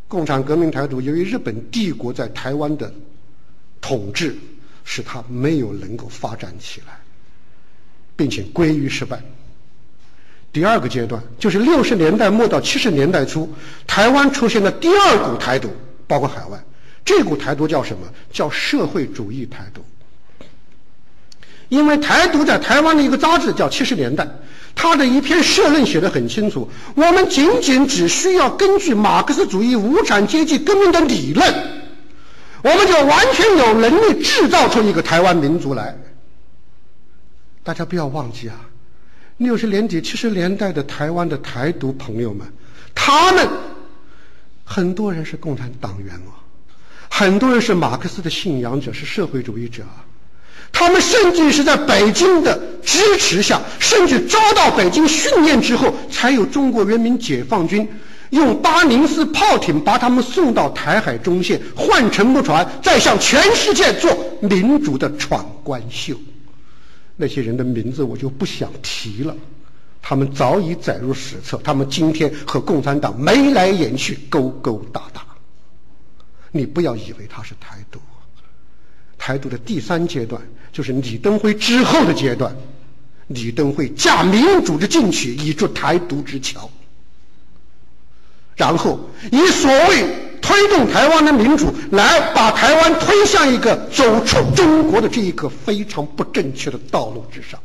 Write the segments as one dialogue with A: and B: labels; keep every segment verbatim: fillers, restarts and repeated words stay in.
A: 共产革命台独由于日本帝国在台湾的统治，使它没有能够发展起来，并且归于失败。第二个阶段就是六十年代末到七十年代初，台湾出现了第二股台独，包括海外。这股台独叫什么？叫社会主义台独。因为台独在台湾的一个杂志叫《七十年代》，他的一篇社论写得很清楚，我们仅仅只需要根据马克思主义无产阶级革命的理论，我们就完全有能力制造出一个台湾民族来。大家不要忘记啊，六十年底七十年代的台湾的台独朋友们，他们很多人是共产党员啊，很多人是马克思的信仰者，是社会主义者啊。他们甚至是在北京的支持下，甚至遭到北京训练之后，才有中国人民解放军用八零四炮艇把他们送到台海中线，换沉木船，再向全世界做民主的闯关秀。那些人的名字我就不想提了，他们早已载入史册，他们今天和共产党眉来眼去，勾勾搭搭。你不要以为他是台独，台独的第三阶段就是李登辉之后的阶段，李登辉驾民主之进取，以筑台独之桥，然后以所谓推动台湾的民主来把台湾推向一个走出中国的这一个非常不正确的道路之上。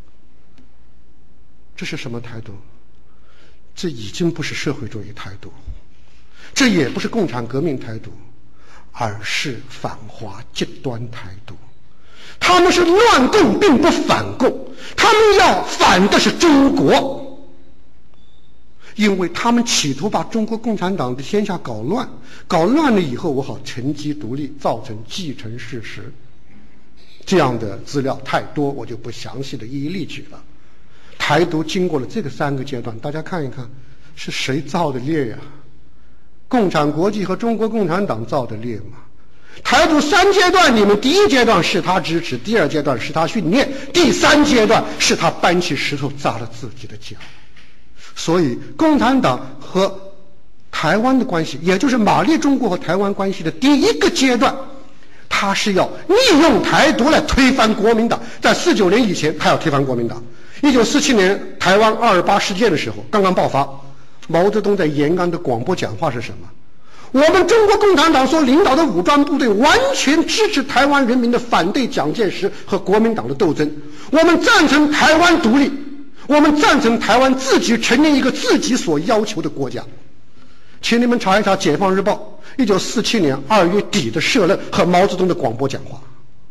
A: 这是什么台独？这已经不是社会主义台独，这也不是共产革命台独，而是反华极端台独。他们是乱共并不反共，他们要反的是中国，因为他们企图把中国共产党的天下搞乱，搞乱了以后我好乘机独立，造成既成事实。这样的资料太多，我就不详细的一一例举了。台独经过了这个三个阶段，大家看一看是谁造的孽呀？共产国际和中国共产党造的孽嘛。台独三阶段里面，第一阶段是他支持，第二阶段是他训练，第三阶段是他搬起石头砸了自己的脚。所以共产党和台湾的关系，也就是马列中国和台湾关系的第一个阶段，他是要利用台独来推翻国民党。在四九年以前，他要推翻国民党。一九四七年台湾二二八事件的时候刚刚爆发，毛泽东在延安的广播讲话是什么？我们中国共产党所领导的武装部队完全支持台湾人民的反对蒋介石和国民党的斗争，我们赞成台湾独立，我们赞成台湾自己成立一个自己所要求的国家。请你们查一查《解放日报》一九四七年二月底的社论和毛泽东的广播讲话，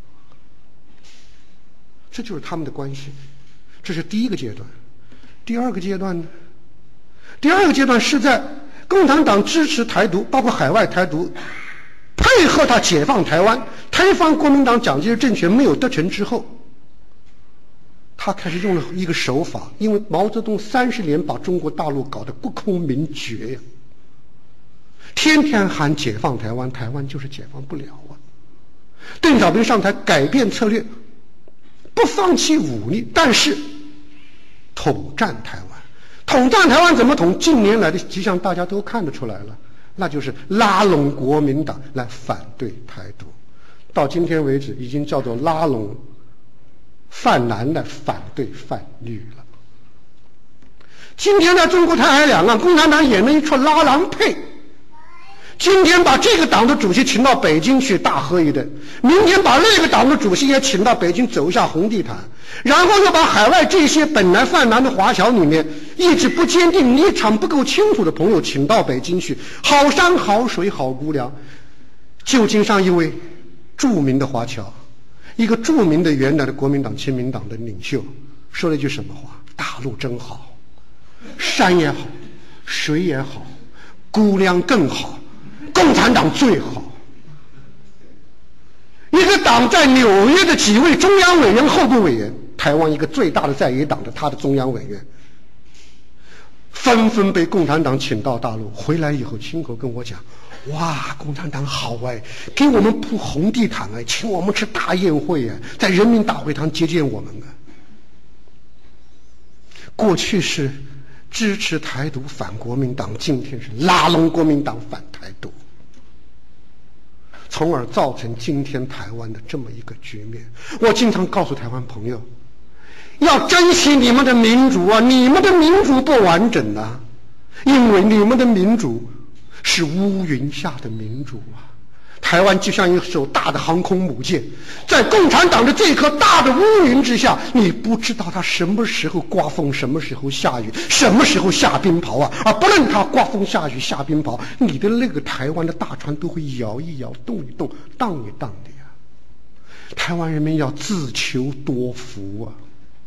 A: 这就是他们的关系。这是第一个阶段。第二个阶段呢？第二个阶段是在共产党支持台独，包括海外台独，配合他解放台湾，推翻国民党蒋介石政权没有得逞之后，他开始用了一个手法，因为毛泽东三十年把中国大陆搞得不空明绝呀，天天喊解放台湾，台湾就是解放不了啊。邓小平上台改变策略，不放弃武力，但是统战台湾。统战台湾怎么统？近年来的迹象大家都看得出来了，那就是拉拢国民党来反对台独。到今天为止，已经叫做拉拢泛蓝来反对泛绿了。今天在中国台海两岸，共产党演了一出拉郎配。今天把这个党的主席请到北京去大喝一顿，明天把那个党的主席也请到北京走一下红地毯，然后又把海外这些本来泛蓝的华侨里面意志不坚定、立场不够清楚的朋友请到北京去，好山好水好姑娘。旧金山一位著名的华侨，一个著名的原来的国民党亲民党的领袖，说了一句什么话？大陆真好，山也好，水也好，姑娘更好，共产党最好。一个党在纽约的几位中央委员、候补委员，台湾一个最大的在野党的他的中央委员，纷纷被共产党请到大陆，回来以后亲口跟我讲，哇，共产党好哎，给我们铺红地毯哎，请我们吃大宴会哎，在人民大会堂接见我们啊。过去是支持台独反国民党，今天是拉拢国民党反台独。 从而造成今天台湾的这么一个局面。我经常告诉台湾朋友，要珍惜你们的民主啊，你们的民主不完整啊，因为你们的民主是乌云下的民主啊。台湾就像一艘大的航空母舰，在共产党的这颗大的乌云之下，你不知道它什么时候刮风，什么时候下雨，什么时候下冰雹啊！而不论它刮风下雨下冰雹，你的那个台湾的大船都会摇一摇，动一动，荡一荡的呀。台湾人民要自求多福啊！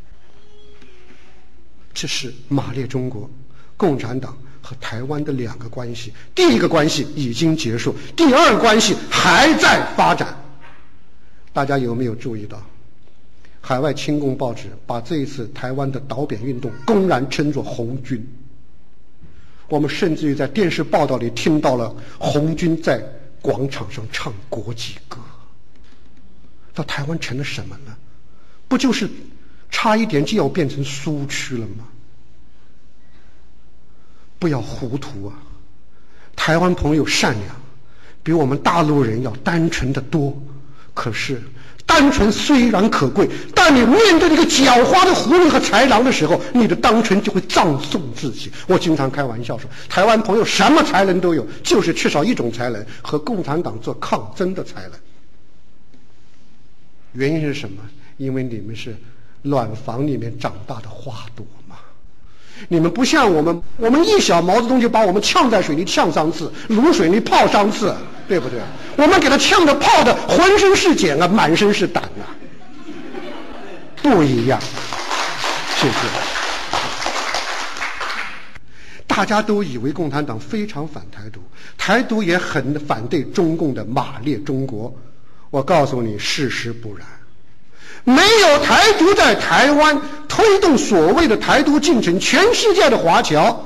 A: 这是马列中国共产党和台湾的两个关系，第一个关系已经结束，第二个关系还在发展。大家有没有注意到，海外亲共报纸把这一次台湾的倒扁运动公然称作红军？我们甚至于在电视报道里听到了红军在广场上唱国际歌。到台湾成了什么呢？不就是差一点就要变成苏区了吗？不要糊涂啊！台湾朋友善良，比我们大陆人要单纯的多。可是单纯虽然可贵，但你面对那个狡猾的狐狸和豺狼的时候，你的单纯就会葬送自己。我经常开玩笑说，台湾朋友什么才能都有，就是缺少一种才能，和共产党做抗争的才能。原因是什么？因为你们是卵房里面长大的花朵嘛。你们不像我们，我们一小毛泽东就把我们呛在水里呛三次，卤水里泡三次，对不对？我们给他呛得泡的浑身是茧啊，满身是胆啊，不一样，谢谢。大家都以为共产党非常反台独，台独也很反对中共的马列中国。我告诉你，事实不然。没有台独在台湾推动所谓的台独进程，全世界的华侨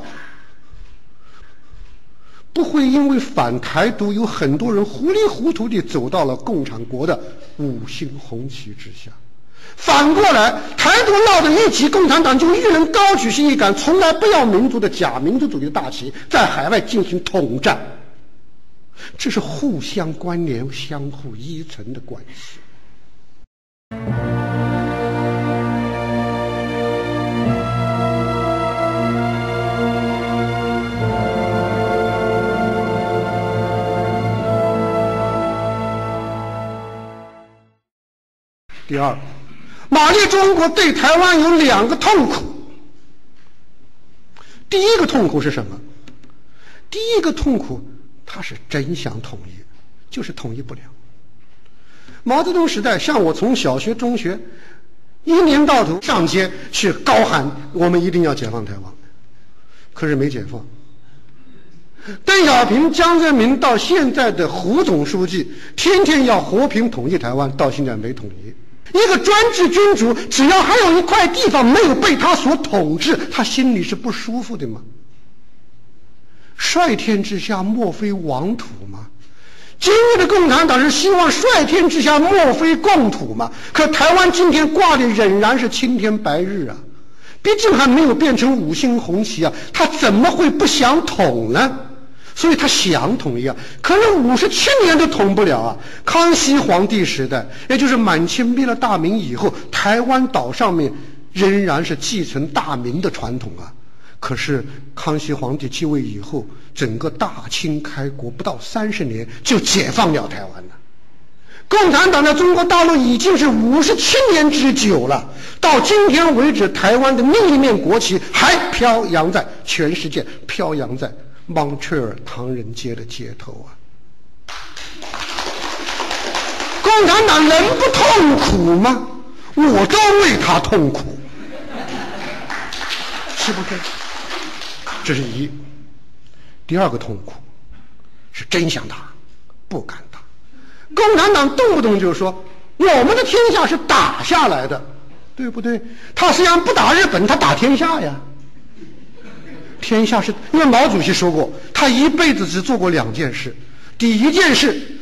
A: 不会因为反台独有很多人糊里糊涂地走到了共产国的五星红旗之下。反过来，台独闹得一急，共产党就一人高举信义感，从来不要民族的假民族主义的大旗，在海外进行统战。这是互相关联、相互依存的关系。第二，马列中国对台湾有两个痛苦。第一个痛苦是什么？第一个痛苦，他是真想统一，就是统一不了。毛泽东时代，像我从小学、中学，一年到头上街去高喊我们一定要解放台湾，可是没解放。邓小平、江泽民到现在的胡总书记，天天要和平统一台湾，到现在没统一。一个专制君主，只要还有一块地方没有被他所统治，他心里是不舒服的吗？率天之下，莫非王土吗？今日的共产党是希望率天之下，莫非共土吗？可台湾今天挂的仍然是青天白日啊，毕竟还没有变成五星红旗啊，他怎么会不想统呢？所以他想统一啊，可是五十七年都统不了啊。康熙皇帝时代，也就是满清灭了大明以后，台湾岛上面仍然是继承大明的传统啊。可是康熙皇帝继位以后，整个大清开国不到三十年就解放了台湾了。共产党在中国大陆已经是五十七年之久了，到今天为止，台湾的另一面国旗还飘扬在全世界，飘扬在蒙特尔唐人街的街头啊！共产党能不痛苦吗？我都为他痛苦，是不是？这是一。第二个痛苦是真想打，不敢打。共产党动不动就说我们的天下是打下来的，对不对？他实际上不打日本，他打天下呀。天下是因为毛主席说过，他一辈子只做过两件事。第一件事